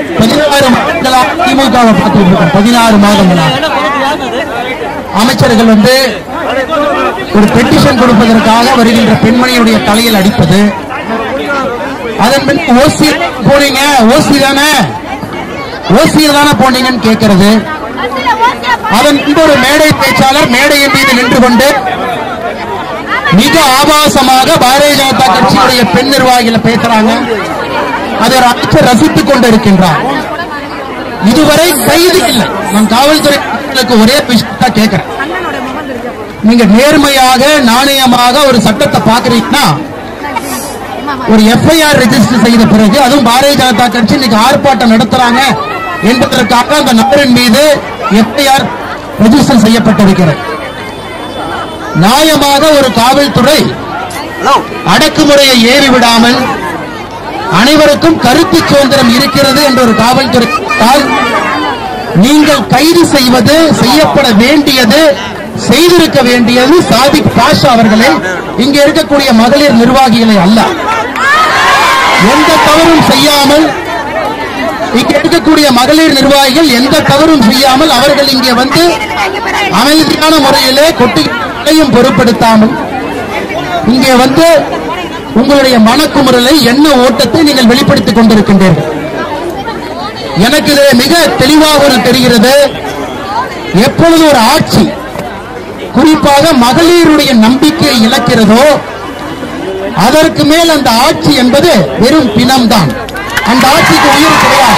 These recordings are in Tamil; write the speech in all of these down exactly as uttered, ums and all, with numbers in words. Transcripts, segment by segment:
பதினாறு மாதங்களா திமுகவை பார்த்துட்டு இருக்கோம். பதினாறு மாதங்களா அமைச்சர்கள் வந்து ஒரு பெட்டிஷன் கொடுப்பதற்காக வருகின்ற பெண்மணியுடைய தலையில் அடிப்பது, அதன் பின் ஓசி போனீங்க, ஓசி தானே ஓசியில் தானே போனீங்கன்னு கேட்கிறது. அதன் பின்பு ஒரு மேடை பேச்சாளர் மேடையின் மீது நின்று கொண்டு மிக ஆபாசமாக பாரதிய ஜனதா கட்சியுடைய பெண் நிர்வாகிகளை பேசுறாங்க. அதை அமைச்சர் ரசித்துக் கொண்டிருக்கின்றார். இதுவரை கைது இல்லை. நான் காவல்துறைக்கு ஒரே விஷயத்தை கேட்கிறேன், நீங்க நேர்மையாக நாணயமாக ஒரு சட்டத்தை பாக்குறீங்கன்னா ஒரு எஃப்ஐஆர் ரெஜிஸ்டர் செய்த பிறகு, அதுவும் பாரதிய ஜனதா கட்சி இன்னைக்கு ஆர்ப்பாட்டம் நடத்துறாங்க என்பதற்காக அந்த நபரின் மீது எஃப்ஐஆர் ரெஜிஸ்டர் செய்யப்பட்டிருக்கிறது. நியாயமாக ஒரு காவல்துறை அடக்குமுறையை ஏறி விடாமல் அனைவருக்கும் கருத்து சுதந்திரம் இருக்கிறது என்ற ஒரு காவல்துறை நீங்கள் கைது செய்வது, செய்யப்பட வேண்டியது, செய்திருக்க வேண்டியது சாதிக் பாஷா அவர்களை, இங்க இருக்கக்கூடிய மகளிர் நிர்வாகிகளை அல்ல. எந்த தவறும் செய்யாமல் இங்க இருக்கக்கூடிய மகளிர் நிர்வாகிகள் எந்த தவறும் செய்யாமல் அவர்கள் இங்கே வந்து அமைதியான முறையிலே கொட்டியும் பொருட்படுத்தாமல் இங்கே வந்து உங்களுடைய மனக்குமுறலை, எண்ண ஓட்டத்தை நீங்கள் வெளிப்படுத்திக் கொண்டிருக்கின்றீர்கள். எனக்கு இது மிக தெளிவாக தெரிகிறது. எப்பொழுது ஒரு ஆட்சி குறிப்பாக மகளிருடைய நம்பிக்கையை இழக்கிறதோ அதற்கு மேல் அந்த ஆட்சி என்பது வெறும் பிணம்தான். அந்த ஆட்சிக்கு உயிர் கிடையாது,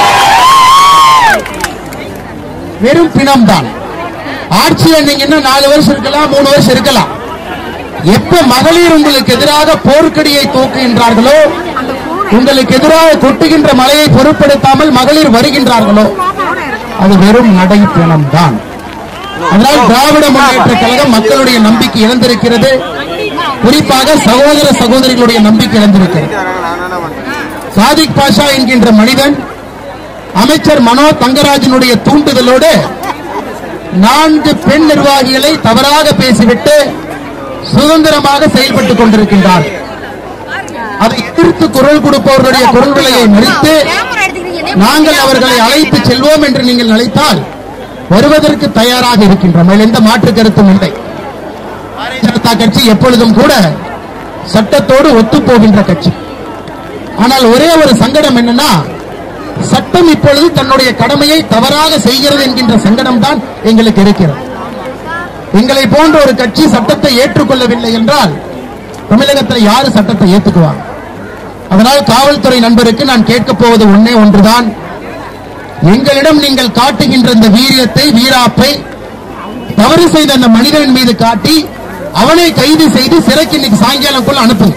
வெறும் பிணம்தான். ஆட்சியை நீங்க இன்னும் நாலு வருஷம் இருக்கலாம், மூணு வருஷம் இருக்கலாம். எப்ப மகளிர் உங்களுக்கு எதிராக போர்க்கடியை தூக்குகின்றார்களோ, உங்களுக்கு எதிராக கொட்டுகின்ற மழையை பொருட்படுத்தாமல் மகளிர் வருகின்றார்களோ, அது வெறும் நடை பிணம்தான். அதனால் திராவிட முன்னேற்ற கழகம் மக்களுடைய நம்பிக்கை இழந்திருக்கிறது. குறிப்பாக சகோதர சகோதரிகளுடைய நம்பிக்கை இழந்திருக்கிறது. சாதிக் பாஷா என்கின்ற மனிதன் அமைச்சர் மனோ தங்கராஜனுடைய தூண்டுதலோடு நான்கு பெண் நிர்வாகிகளை தவறாக பேசிவிட்டு சுதந்திரமாக செயல்பட்டுக் கொண்டிருக்கின்றார். அதை எதிர்த்து குரல் கொடுப்பவர்களுடைய குரல் விலையை மறித்து நாங்கள் அவர்களை அழைத்து செல்வோம் என்று நீங்கள் அழைத்தால் வருவதற்கு தயாராக இருக்கின்றோம். எந்த மாற்று கருத்தும் இல்லை. பாரதிய ஜனதா கட்சி எப்பொழுதும் கூட சட்டத்தோடு ஒத்துப்போகின்ற கட்சி. ஆனால் ஒரே ஒரு சங்கடம் என்னன்னா, சட்டம் இப்பொழுது தன்னுடைய கடமையை தவறாக செய்கிறது என்கின்ற சங்கடம் தான் எங்களுக்கு இருக்கிறது. எங்களை போன்ற ஒரு கட்சி சட்டத்தை ஏற்றுக்கொள்ளவில்லை என்றால் தமிழகத்தில் யாரு சட்டத்தை ஏற்றுக்குவாங்க? அதனால் காவல்துறை நண்பருக்கு நான் கேட்கப் போவது ஒன்னே ஒன்றுதான். எங்களிடம் நீங்கள் காட்டுகின்ற இந்த வீரியத்தை, வீராப்பை தவறு செய்த அந்த மனிதனின் மீது காட்டி அவனை கைது செய்து சிறைக்கு இன்னைக்கு சாயங்காலக்குள்ள அனுப்புங்க.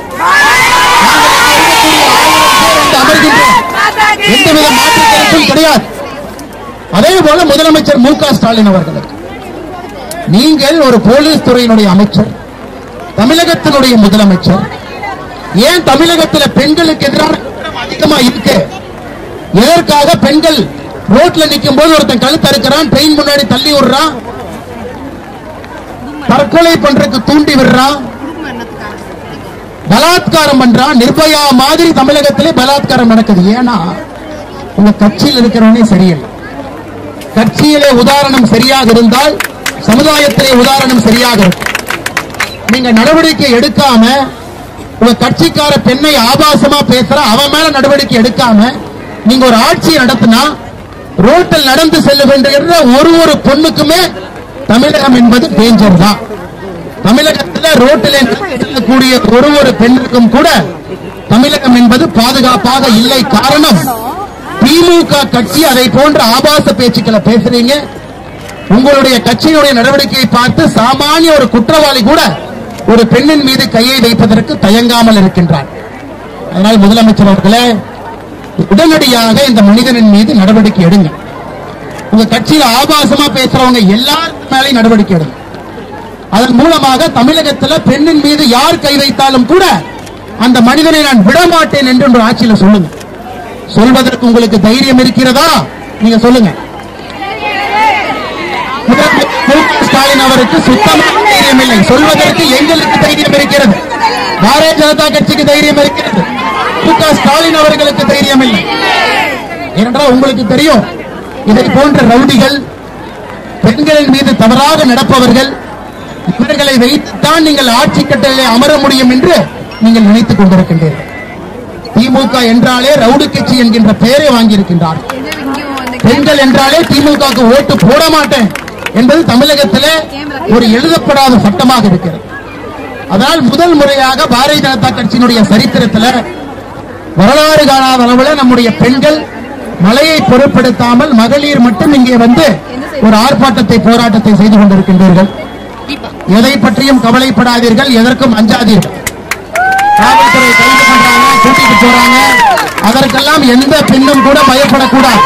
எந்தவித மாற்று கருத்தும் கிடையாது. அதே போல முதலமைச்சர் மு க ஸ்டாலின் அவர்களுக்கு, நீங்கள் ஒரு போலீஸ் துறையினுடைய அமைச்சர், தமிழகத்தினுடைய முதலமைச்சர், ஏன் தமிழகத்தில் பெண்களுக்கு எதிரான அதிகமா இருக்கு? எதற்காக பெண்கள் ரோட்ல நிற்கும் போது ஒருத்தன் கழுத்து அறுக்கிறான், ட்ரெயின் முன்னாடி தள்ளி விடுறான், தற்கொலை பண்றதுக்கு தூண்டி விடுறான், பலாத்காரம் பண்றான். நிர்பயா மாதிரி தமிழகத்திலே பலாத்காரம் நடக்குது. ஏன்னா உங்க கட்சியில் இருக்கிறவனே சரியில்லை. கட்சியிலே உதாரணம் சரியாக இருந்தால் சமுதாயத்திலே உதாரணம் சரியாக இருக்கும். நீங்க நடவடிக்கை எடுக்காம உங்க கட்சிக்கார பெண்ணை ஆபாசமா பேசுற அவன் மேல நடவடிக்கை எடுக்காம நீங்க ஒரு ஆட்சியை நடத்தினா ரோட்டில் நடந்து செல்ல வேண்டிய ஒரு ஒரு பொண்ணுக்குமே தமிழகம் என்பது டேஞ்சர் தான். தமிழகத்தில் ரோட்டில் செல்லக்கூடிய ஒரு ஒரு பெண்ணுக்கும் கூட தமிழகம் என்பது பாதுகாப்பாக இல்லை. காரணம், திமுக கட்சி அதை போன்ற ஆபாச பேச்சுக்களை பேசுறீங்க. உங்களுடைய கட்சியினுடைய நடவடிக்கையை பார்த்து சாமானிய ஒரு குற்றவாளி கூட ஒரு பெண்ணின் மீது கையை வைப்பதற்கு தயங்காமல் இருக்கின்றார். அதனால் முதலமைச்சர் அவர்களே, உடனடியாக இந்த மனிதனின் மீது நடவடிக்கை எடுங்க. உங்க கட்சியில் ஆபாசமா பேசுறவங்க எல்லாரும் மேலே நடவடிக்கை எடுங்க. அதன் மூலமாக தமிழகத்தில் பெண்ணின் மீது யார் கை வைத்தாலும் கூட அந்த மனிதனை நான் விடமாட்டேன் என்று ஒரு ஆட்சியில் சொல்லுங்க. சொல்வதற்கு உங்களுக்கு தைரியம் இருக்கிறதா? நீங்க சொல்லுங்க. ஸ்டாலின் அவருக்கு சுத்தமாக தைரியம் இல்லை. சொல்வதற்கு எங்களுக்கு தைரியம் இருக்கிறது. பாரதிய ஜனதா கட்சிக்கு தைரியம் இருக்கிறது. மு க ஸ்டாலின் அவர்களுக்கு தைரியம் இல்லை. ஏனென்றால் உங்களுக்கு தெரியும், இதை போன்ற ரவுடிகள், பெண்களின் மீது தவறாக நடப்பவர்கள், இவர்களை வைத்துத்தான் நீங்கள் ஆட்சி கட்டளையை அமர முடியும் என்று நீங்கள் நினைத்துக் கொண்டிருக்கின்றீர்கள். திமுக என்றாலே ரவுடி கட்சி என்கின்ற பெயரை வாங்கியிருக்கின்றார். பெண்கள் என்றாலே திமுகவுக்கு ஓட்டு போட மாட்டேன் என்பது தமிழகத்திலே ஒரு எழுதப்படாத சட்டமாக இருக்கிறது. அதனால் முதல் முறையாக பாரதிய ஜனதா கட்சியினுடைய சரித்திரத்தில் வரலாறு காணாத அளவில் நம்முடைய பெண்கள் மழையை பொருட்படுத்தாமல் மகளிர் மட்டும் இங்கே வந்து ஒரு ஆர்ப்பாட்டத்தை போராட்டத்தை செய்து கொண்டிருக்கின்றீர்கள். எதை பற்றியும் கவலைப்படாதீர்கள், எதற்கும் அஞ்சாதீர்கள். காவல்துறை கைது பண்றாங்க, கூட்டிட்டு போறாங்க, அதற்கெல்லாம் எந்த பெண்ணும் கூட பயப்படக்கூடாது.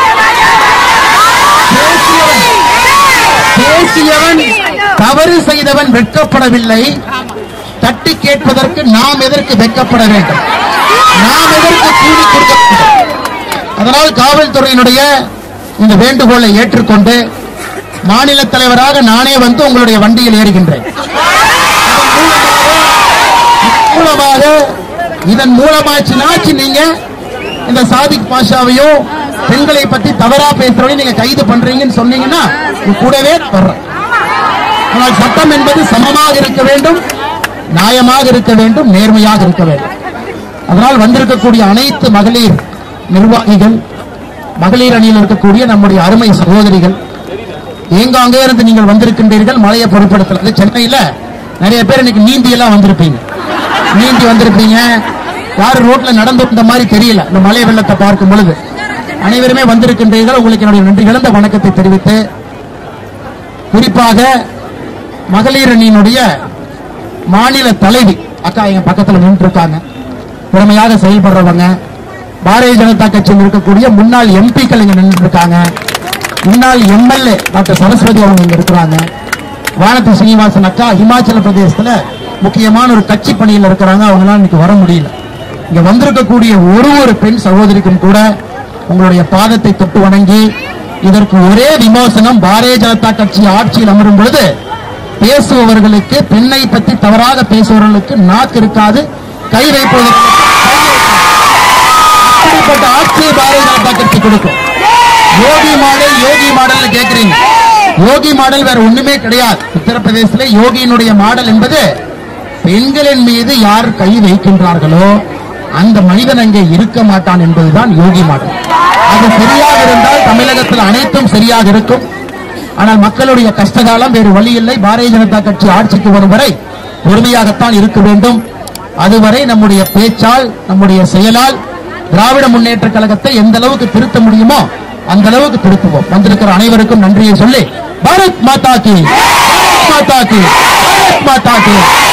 பேசியவன் தவறு செய்தவன் வெட்கப்படவில்லை, தட்டி கேட்பதற்கு நாம் எதற்கு வெட்கப்பட வேண்டும்? நாம் எதற்கு கூலி கொடுக்க வேண்டும்? அதனால் காவல்துறையினுடைய இந்த வேண்டுகோளை ஏற்றுக்கொண்டு மாநில தலைவராக நானே வந்து உங்களுடைய வண்டியில் ஏறுகின்றேன். மூலமாக இதன் மூலமாச்சு நீங்க இந்த சாதிக் பாஷாவையும் பெண்களை பத்தி தவறா பேசுறவங்க நீங்க கைது பண்றீங்கன்னு சொன்னீங்கன்னா கூடவே வர்றேன். ஆனால் சட்டம் என்பது சமமாக இருக்க வேண்டும், நியாயமாக இருக்க வேண்டும், நேர்மையாக இருக்க வேண்டும். அதனால் வந்திருக்கக்கூடிய அனைத்து மகளிர் நிர்வாகிகள், மகளிர் அணியில் இருக்கக்கூடிய நம்முடைய அருமை சகோதரிகள், எங்காங்கே இருந்து நீங்கள் வந்திருக்கின்றீர்கள். மழையை பொருட்படுத்தல, சென்னையில நிறைய பேர் இன்னைக்கு நீந்தி எல்லாம் வந்திருப்பீங்க, நீந்தி வந்திருப்பீங்க. யாரும் ரோட்ல நடந்து வந்த மாதிரி தெரியல இந்த மழை வெள்ளத்தை பார்க்கும் பொழுது. அனைவருமே வந்திருக்கின்றீர்கள். உங்களுக்கு என்னுடைய நன்றி கலந்த வணக்கத்தை தெரிவித்து, குறிப்பாக மகளிர் அணியினுடைய மாநில தலைவி அக்கா எங்க பக்கத்தில் நின்று இருக்காங்க, திறமையாக செயல்படுறவங்க. பாரதிய ஜனதா கட்சியில் இருக்கக்கூடிய முன்னாள் எம்பிக்கள் இங்க நின்று இருக்காங்க. முன்னாள் எம்எல்ஏ டாக்டர் சரஸ்வதி அவங்க இங்க இருக்கிறாங்க. வானதி சீனிவாசன் அக்கா இமாச்சல பிரதேசத்துல முக்கியமான ஒரு கட்சி பணியில் இருக்கிறாங்க, அவங்களாம் இன்னைக்கு வர முடியல. இங்க வந்திருக்கக்கூடிய ஒரு ஒரு பெண் சகோதரிக்கும் கூட உங்களுடைய பாதத்தை தொட்டு வணங்கி, இதற்கு ஒரே விமோசனம், பாரதிய ஜனதா கட்சி ஆட்சியில் அமரும் பொழுது பேசுபவர்களுக்கு, பெண்ணை பற்றி தவறாக பேசுபவர்களுக்கு நாக்கு இருக்காது, கை வைப்பதற்கு அப்படிப்பட்ட ஆட்சியை பாரதிய ஜனதா கட்சி கொடுக்கும். யோகி மாடல் யோகி மாடல் கேட்கிறீங்க, யோகி மாடல் வேற ஒண்ணுமே கிடையாது. உத்தரப்பிரதேசத்தில் யோகியினுடைய மாடல் என்பது பெண்களின் மீது யார் கை வைக்கின்றார்களோ அந்த மனிதன் அங்கே இருக்க மாட்டான் என்பதுதான் யோகி மாடல். அது சரியாக இருந்தால் தமிழகத்தில் அனைத்தும் சரியாக இருக்கும். ஆனால் மக்களுடைய கஷ்டகாலம் வேறு வழி இல்லை. பாரதிய ஜனதா கட்சி ஆட்சிக்கு வரும் வரை பொறுமையாகத்தான் இருக்க வேண்டும். அதுவரை நம்முடைய பேச்சால், நம்முடைய செயலால் திராவிட முன்னேற்ற கழகத்தை எந்த அளவுக்கு திருத்த முடியுமோ அந்த அளவுக்கு திருத்துவோம். வந்திருக்கிற அனைவருக்கும் நன்றியை சொல்லி, பாரத் மாதா கி, பாரத் மாதா கி, பாரத் மாதா கி.